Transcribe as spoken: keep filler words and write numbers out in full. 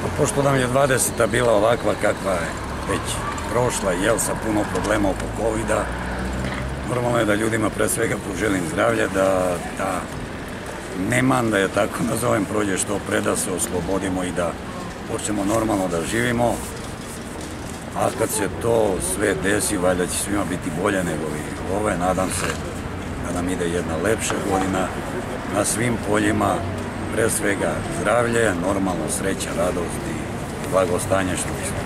Pošto nam je dvadeseta bila ovakva kakva je već prošla, jel, sa puno problema oko kovida, normalno je da ljudima pre svega poželim zdravlje, da ta neman, da je tako nazovem, prođe što pre, da se oslobodimo i da počnemo normalno da živimo, a kad se to sve desi, valjda će svima biti bolje nego i ove. Nadam se da nam ide jedna lepša godina na svim poljima, pre svega zdravlje, normalno sreća, radost i blagostanje što